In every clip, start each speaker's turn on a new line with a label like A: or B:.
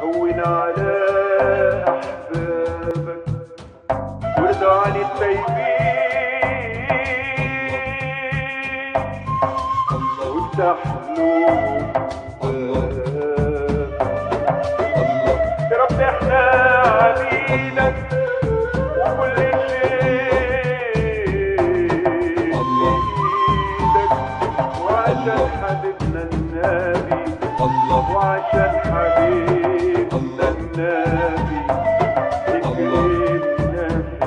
A: هون على أحبابك وارضى عن الطيبين وافتح لهم بابك. يا رب احنا عبيدك وكل شيء بإيدك، وعشان حبيبنا النبي وعشان حبيبنا النبي تكرمنا في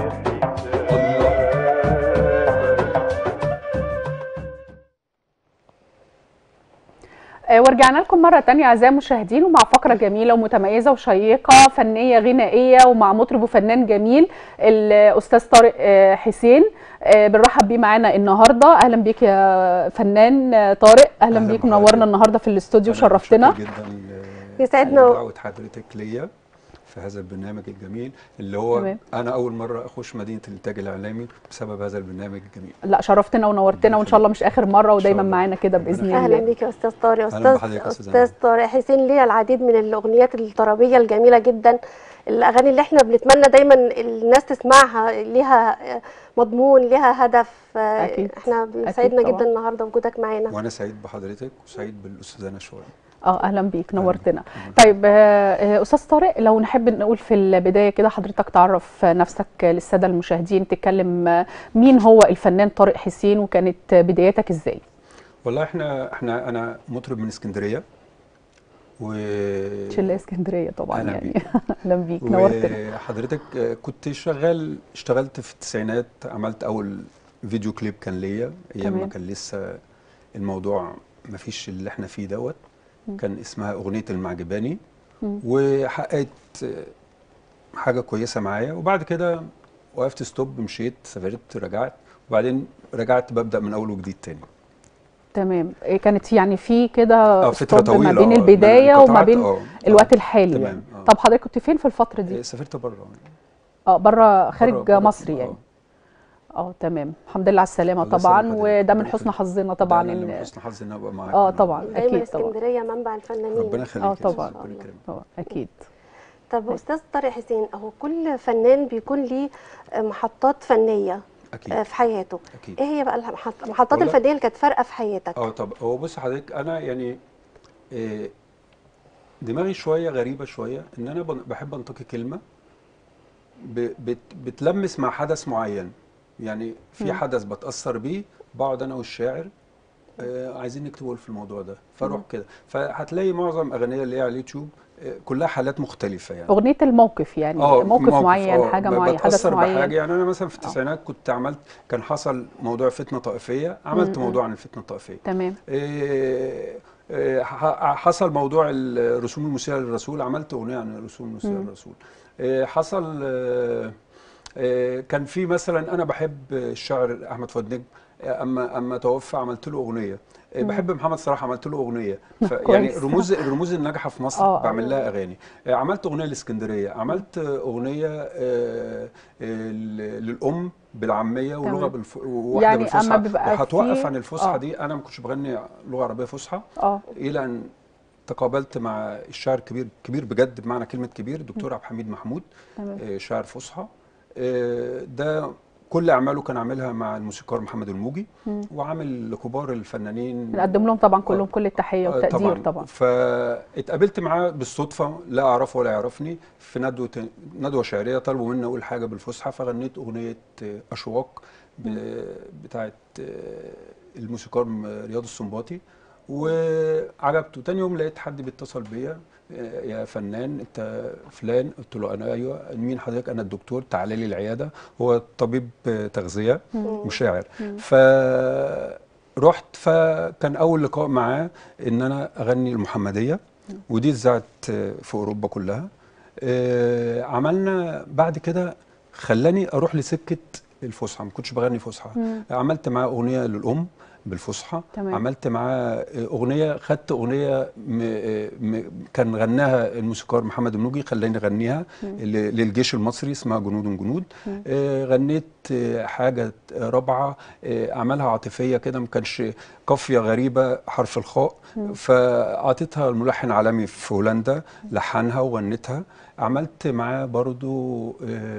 A: حسابك.
B: ورجعنا لكم مرة تانية أعزائي المشاهدين، ومع فقرة جميلة ومتميزة وشيقة فنية غنائية ومع مطرب وفنان جميل الأستاذ طارق حسين. بنرحب بيه معانا النهارده. أهلا بيك يا فنان طارق، أهلا بيك، منورنا النهارده في الاستوديو وشرفتنا.
C: جدا
B: يسعدنا
C: دعوة حضرتك ليا في هذا البرنامج الجميل اللي هو
B: تمام.
C: أنا أول مرة أخش مدينة الإنتاج الإعلامي بسبب هذا البرنامج الجميل.
B: لا شرفتنا ونورتنا، وإن شاء الله مش آخر مرة ودايما معانا كده بإذن الله.
D: أهلا بيك يا أستاذ طارق. أستاذ طارق حسين ليه العديد من الأغنيات الطربية الجميلة جدا، الأغاني اللي احنا بنتمنى دايما الناس تسمعها، ليها مضمون، ليها هدف.
B: أكيد.
D: احنا بيسعدنا جدا النهارده وجودك معانا.
C: وأنا سعيد بحضرتك وسعيد بالأستاذة نشوى.
B: اهلا بيك، نورتنا. طيب استاذ طارق، لو نحب نقول في البدايه كده حضرتك تعرف نفسك للساده المشاهدين، تتكلم مين هو الفنان طارق حسين وكانت بداياتك ازاي؟
C: والله انا مطرب من اسكندريه
B: شله اسكندريه طبعا يعني. اهلا بيك، نورتنا.
C: وحضرتك كنت اشتغلت في التسعينات، عملت اول فيديو كليب كان ليا ايام ما كان لسه الموضوع ما فيش اللي احنا فيه دوت، كان اسمها اغنيه المعجباني، وحققت حاجه كويسه معايا. وبعد كده وقفت ستوب، مشيت، سافرت، رجعت، وبعدين رجعت ببدا من اول وجديد تاني.
B: تمام. كانت يعني في كده
C: فتره طويله
B: ما بين البدايه وما بين الوقت الحالي يعني. طب حضرتك كنت فين في الفتره دي؟
C: سافرت بره.
B: بره خارج مصر يعني. تمام. الحمد لله على السلامه طبعا، وده من حسن حظنا طبعا
C: ان من حسن حظي ان ابقى معاك.
B: طبعا اكيد طبعا.
D: اسكندريه منبع الفنانين.
C: ربنا يخليك.
B: طبعا اكيد.
D: طب استاذ طارق حسين، هو كل فنان بيكون ليه محطات فنيه أكيد في حياته. أكيد. ايه هي بقى المحطات الفنيه اللي كانت فارقه في حياتك؟
C: طب هو بص حضرتك، انا يعني دماغي شويه غريبه شويه، ان انا بحب انتقي كلمه بتلمس مع حدث معين. يعني في حدث بتاثر بيه، بقعد انا والشاعر عايزين نكتب في الموضوع ده، فاروح كده. فهتلاقي معظم اغنيه اللي هي على اليوتيوب كلها حالات مختلفه يعني.
B: اغنيه الموقف يعني موقف معين، حاجه معينه، حدث معين.
C: بحاجه يعني. انا مثلا في التسعينات كنت عملت، كان حصل موضوع فتنه طائفيه، عملت موضوع عن الفتنه الطائفيه.
B: تمام.
C: حصل موضوع الرسوم المسيئه للرسول، عملت اغنيه عن الرسوم المسيئه للرسول. حصل كان في مثلا، انا بحب الشاعر احمد فؤاد نجم، اما توفى عملت له اغنيه. بحب محمد صلاح، عملت له اغنيه. يعني الرموز الناجحه في مصر بعمل لها اغاني. عملت اغنيه لاسكندريه، عملت اغنيه للام بالعاميه ولغه واحده
B: يعني
C: بالفصحى.
B: وهتوقف
C: عن الفصحى دي، انا ما كنتش بغني لغه عربيه فصحى الى ان تقابلت مع الشاعر كبير كبير بجد بمعنى كلمه كبير، الدكتور عبد الحميد محمود، شاعر فصحى. ده كل اعماله كان عاملها مع الموسيقار محمد الموجي، وعامل لكبار الفنانين،
B: نقدم لهم طبعا كلهم كل التحيه والتقدير طبعا.
C: فاتقابلت معاه بالصدفه، لا اعرفه ولا يعرفني، في ندوه شعريه، طلبوا مني اقول حاجه بالفصحى، فغنيت اغنيه اشواق بتاعت الموسيقار رياض السنباطي، وعجبته. تاني يوم لقيت حد بيتصل بيا، يا فنان انت فلان؟ قلت له انا ايوه. مين حضرتك؟ انا الدكتور، تعالى لي العياده. هو طبيب تغذيه وشاعر. فرحت، فكان اول لقاء معاه ان انا اغني المحمديه، ودي اتذاعت في اوروبا كلها. عملنا بعد كده، خلاني اروح لسكه الفصحى، ما كنتش بغني فصحى. عملت معاه اغنيه للام، بالفصحى.
B: تمام.
C: عملت معاه اغنيه، خدت اغنيه كان غناها الموسيقار محمد النوجي، خلاني اغنيها للجيش المصري، اسمها جنود جنود. غنيت حاجه رابعه اعمالها عاطفيه كده، ما كانش قافيه غريبه حرف الخاء، فاعطيتها الملحن عالمي في هولندا، لحنها وغنتها. عملت معاه برضو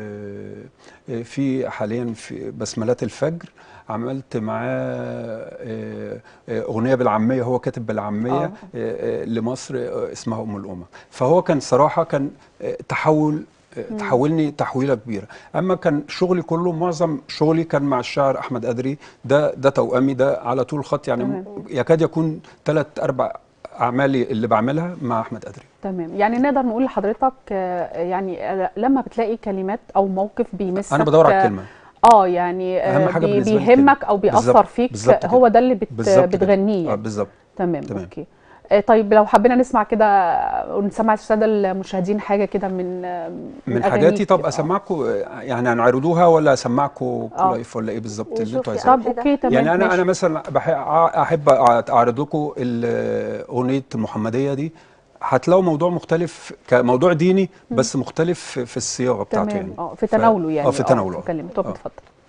C: في حاليا في بسملات الفجر، عملت معاه أغنية بالعامية، هو كاتب بالعامية لمصر اسمها أم الأمم. فهو كان صراحة كان تحولني تحويلة كبيرة. أما كان شغلي كله، معظم شغلي كان مع الشاعر أحمد أدري، ده توأمي، ده على طول خط يعني. يكاد يكون 3-4 أعمالي اللي بعملها مع أحمد أدري.
B: تمام. يعني نقدر نقول لحضرتك يعني لما بتلاقي كلمات او موقف بيمسك،
C: انا بدور على الكلمه،
B: يعني
C: اهم حاجه بالنسبه لي
B: بيهمك او بيأثر فيك، هو ده اللي بتغنيه يعني.
C: بالظبط.
B: تمام. اوكي. طيب لو حبينا نسمع كده ونسمع الساده المشاهدين حاجه كده من
C: حاجاتي. طب اسمعكم يعني هنعرضوها ولا اسمعكم لايف ولا ايه بالظبط اللي انتوا عايزينه؟
B: طب اوكي تمام.
C: يعني انا مثلا احب اعرض لكم اغنيه المحمديه دي. هتلاقوا موضوع مختلف كموضوع ديني، بس مختلف في الصياغه بتاعته يعني.
B: في تناوله يعني.
C: في تناوله.
B: كلمته. اتفضل.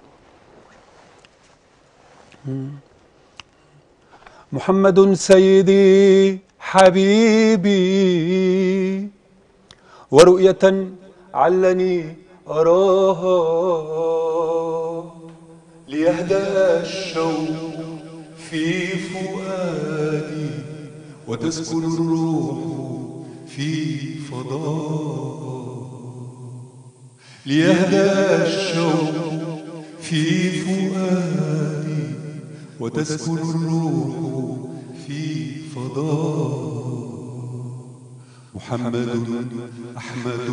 C: محمد سيدي حبيبي، ورؤية علني أراها، ليهدى الشوق في فؤادي، وتسكن الروح في فضاء. ليهدى الشوق في فؤادي، وتسكن الروح في فضاء. محمد أحمد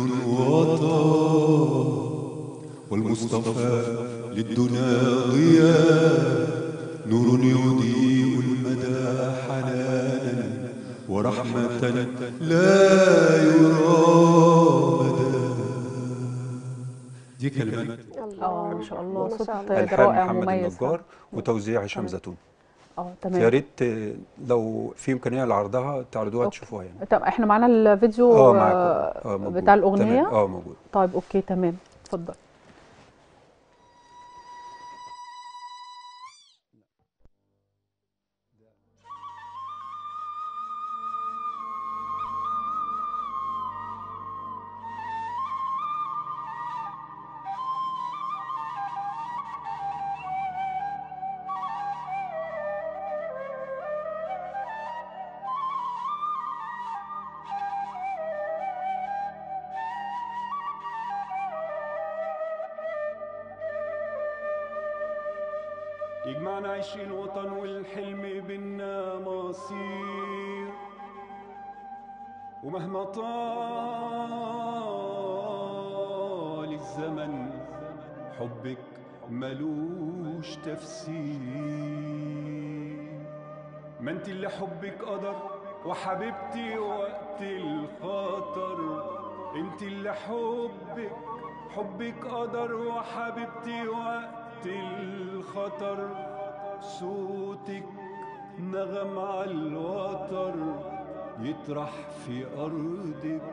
C: وطا، والمصطفى للدنا ضياء، نور يضيء المدى حنانا، ورحمة لا يرى مدى. دي كلمات
B: ما شاء الله، صوت
C: ألحان
B: رائع
C: محمد
B: ومميز.
C: النجار وتوزيع هشام زيتون.
B: تمام.
C: يا ريت لو في امكانيه لعرضها تعرضوها تشوفوها يعني.
B: طب احنا معانا الفيديو بتاع الاغنيه.
C: تمام. موجود.
B: طيب اوكي تمام، اتفضل.
A: يجمعنا عيش الوطن والحلم بينا مصير، ومهما طال الزمن حبك ملوش تفسير. ما انت اللي حبك قدر وحبيبتي وقت الخطر، انت اللي حبك قدر وحبيبتي وقت الخطر. صوتك نغم على الوتر يطرح في أرضك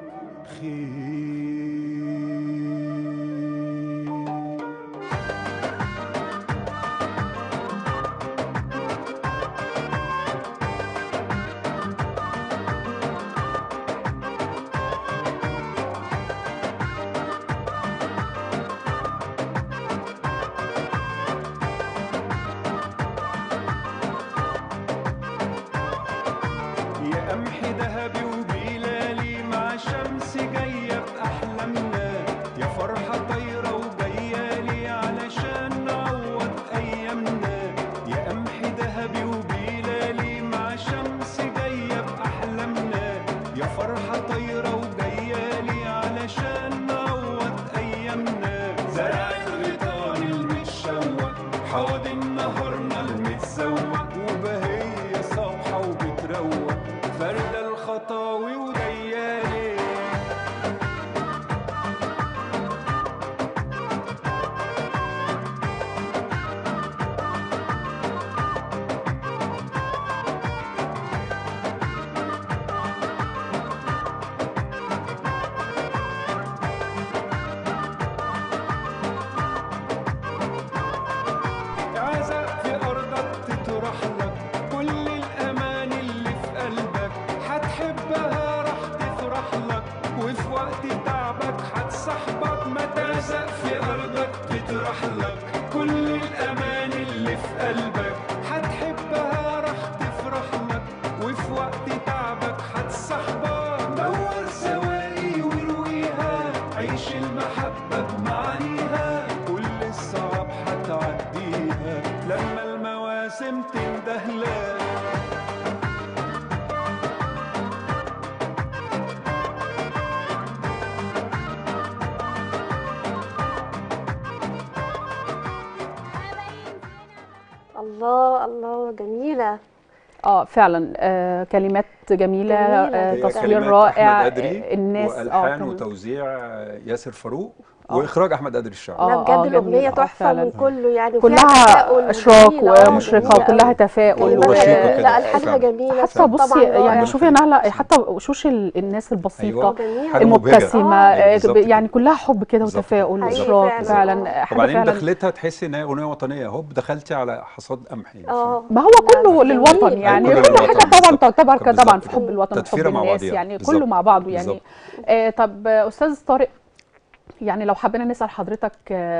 A: خير. يا قمح ذهبي وبلالي مع شمس جاية بأحلامنا، يا فرحة طايرة وجايالي علشان نعوض أيامنا. يا قمح ذهبي وبلالي مع شمس جاية بأحلامنا، يا فرحة طايرة وجايالي علشان نعوض أيامنا. زرع الغيطان المتشوق حوادن نهارنا المتسوق، وبهية صبحة وبتروق فردة الخطاوي وديالي. وقت تعبك هتسحبك، دور سواقي ورويها، عيش المحبة بمعانيها، كل الصعاب هتعديها لما المواسم تندهلك.
D: الله الله جميلة.
B: فعلا كلمات جميله،
D: جميلة.
B: تصوير
C: كلمات
B: رائع،
C: أحمد أدري
B: الناس
C: والحان
B: كان-
C: وتوزيع ياسر فاروق واخراج احمد أدري الشعبي.
D: لا بجد
B: جميل.
D: الأغنية تحفة
B: فعلا
D: من كله يعني، وفيها
B: كلها
D: تفاؤل
B: اشراق
D: جميلة.
B: ومشرقه
D: جميلة
B: وكلها
D: أوي.
B: تفاؤل
D: كلماتها
C: ورشيقة
D: جميلة،
C: كده.
D: ألحانها
C: فعلا.
D: جميلة،
B: حتى
D: الصوت
B: بصي
D: طبعا
B: يعني
D: رائع.
B: شوفي نهله، حتى وشوش الناس البسيطه
C: أيوة.
D: جميلة.
C: حاجة مبهجة.
B: المبتسمه،
C: بالظبط كده.
B: يعني كلها حب كده
C: بالظبط
B: وتفاؤل
C: كده.
D: حقيقي
B: واشراق،
D: فعلا.
B: فعلا حاجه
C: وبعدين
B: فعلا.
C: دخلتها تحسي ان هي اغنيه وطنيه، هوب دخلتي على حصاد قمح يعني.
B: ما هو كله
D: جميل.
B: للوطن يعني،
C: كله
B: كل
C: للوطن
B: حاجه طبعا
C: بالظبط.
B: تعتبر
C: بالظبط
B: طبعا في
C: كده.
B: حب الوطن وحب
C: تدفيرة مع
B: الناس
C: بعضيها.
B: يعني،
C: بالظبط.
B: كله مع بعضه يعني.
C: بالظبط.
B: طب استاذ طارق، يعني لو حبينا نسأل حضرتك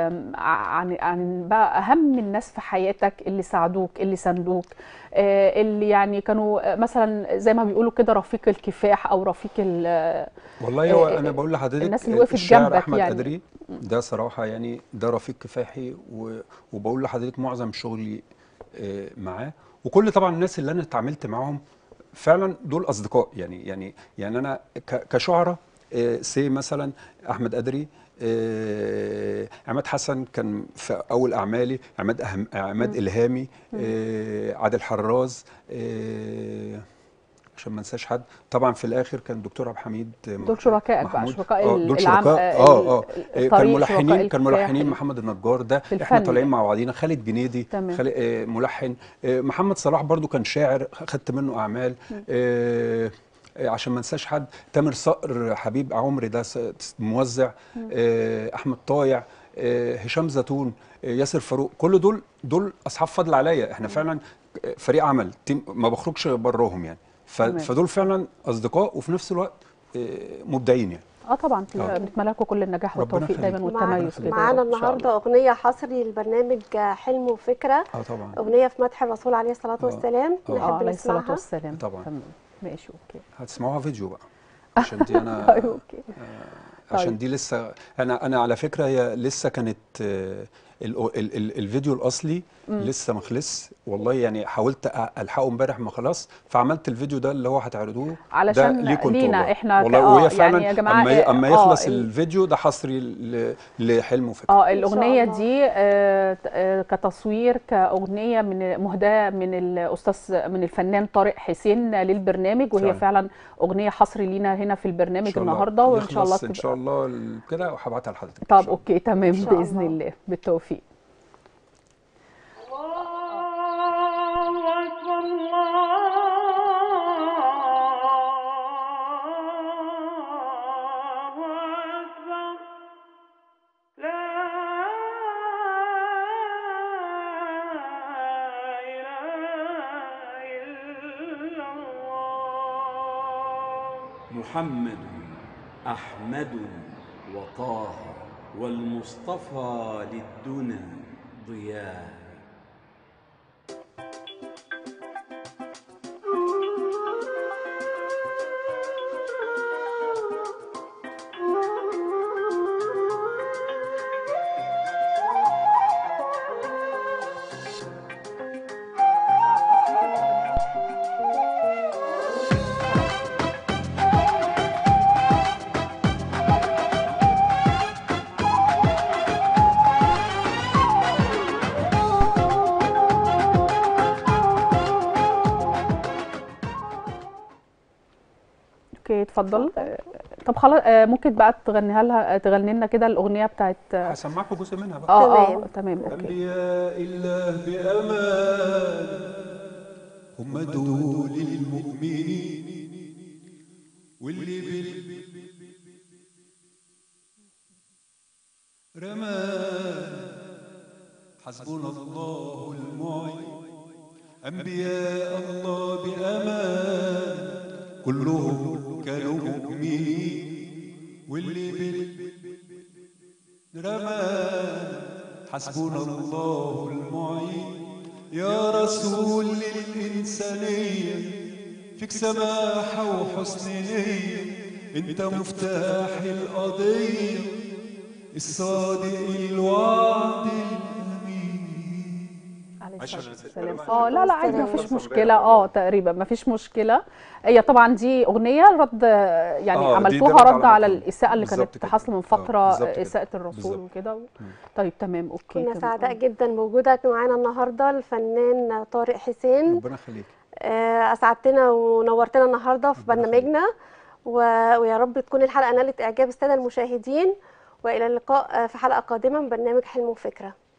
B: عن بقى أهم الناس في حياتك اللي ساعدوك، اللي ساندوك، اللي يعني كانوا مثلا زي ما بيقولوا كده رفيق الكفاح أو رفيق
C: والله هو انا بقول لحضرتك
B: الناس اللي وقفت
C: الشاعر
B: جنبك
C: احمد
B: يعني.
C: أدري ده صراحه يعني ده رفيق كفاحي، وبقول لحضرتك معظم شغلي معاه، وكل طبعا الناس اللي انا اتعاملت معاهم فعلا دول اصدقاء يعني انا كشعراء سي مثلا احمد أدري، عماد حسن كان في اول اعمالي، عماد الهامي، عادل حراز، عشان ما انساش حد. طبعا في الاخر كان دكتور عبد الحميد
B: دول شركائك بقى،
C: محمود.
B: شركاء
C: دول
B: العام،
C: شركاء. كان
B: الطريق،
C: ملحنين،
B: شركاء
C: ملحنين
B: الكفاح
C: محمد النجار ده
B: في
C: احنا
B: الفن
C: طالعين
B: يعني.
C: مع بعضينا، خالد جنيدي
B: تمام.
C: ملحن، محمد صلاح برضو كان شاعر خدت منه اعمال، عشان ما انساش حد، تامر صقر حبيب عمري ده موزع، احمد طايع، هشام زيتون، ياسر فاروق، كل دول اصحاب فضل عليا، احنا فعلا فريق عمل، تيم ما بخرجش براهم يعني. فدول فعلا اصدقاء وفي نفس الوقت مبدعين يعني.
B: طبعا بنتمنى لكم كل النجاح والتوفيق دايما والتميز كده.
D: معانا النهارده اغنيه حصري للبرنامج حلم وفكره.
C: طبعا
D: اغنيه في مدح الرسول عليه الصلاه والسلام. نحب
B: عليه الصلاه
D: نسمعها
B: والسلام.
C: طبعا.
B: تمام ماشي اوكي.
C: هتسمعوها فيديو بقى عشان دي انا
B: طيب اوكي.
C: عشان دي لسه انا على فكره هي لسه كانت الفيديو الاصلي لسه ما خلص والله، يعني حاولت الحقه امبارح ما خلاص، فعملت الفيديو ده اللي هو هتعرضوه
B: علشان
C: ليكم
B: لينا
C: والله.
B: احنا
C: والله وهي فعلا
B: يعني يا جماعه
C: اما يخلص الفيديو ده حصري لحلم وفكره.
B: الاغنيه دي كتصوير، كاغنيه مهداه من الاستاذ من الفنان طارق حسين للبرنامج، وهي فعلا اغنيه حصري لينا هنا في البرنامج النهارده، وان شاء الله
C: ان شاء الله كده وهبعتها لحضرتك.
B: طب اوكي تمام باذن الله، بالتوفيق.
E: محمد أحمد وطه والمصطفى للدنا ضياء.
B: اتفضل. طب خلاص ممكن بقى تغني لنا كده الاغنيه بتاعت
C: هسمعكم جزء منها بقى.
B: تمام اوكي.
A: انبياء الله بامان هم دول المؤمنين واللي رمان حسبنا الله المعين. انبياء الله بامان كلهم كانوا مؤمنين واللي رمان حسبنا الله المعين. يا رسول للإنسانية فيك سماحة وحسن نية، انت مفتاح القضية، الصادق الوعد الأمين.
B: عليه
C: عشان
B: الصلاة
C: السلام.
B: والسلام. لا لا عادي، ما
D: السلام.
B: فيش مشكله. تقريبا ما فيش مشكله. هي طبعا دي اغنيه رد، يعني
C: دي
B: عملتوها
C: رد على
B: رد على
C: مقام.
B: الاساءه اللي
C: بالظبط
B: كانت
C: كده.
B: حاصله من فتره،
C: بالظبط كده.
B: اساءه الرسول
C: بالظبط.
B: وكده. طيب تمام، اوكي.
D: كنا
B: تمام.
D: سعداء جدا بوجودك معانا النهارده الفنان طارق حسين.
C: ربنا يخليك.
D: اسعدتنا ونورتنا النهارده في
C: ربنا
D: برنامجنا، ويا رب تكون الحلقه نالت اعجاب الساده المشاهدين، والى اللقاء في حلقه قادمه من برنامج حلم وفكره.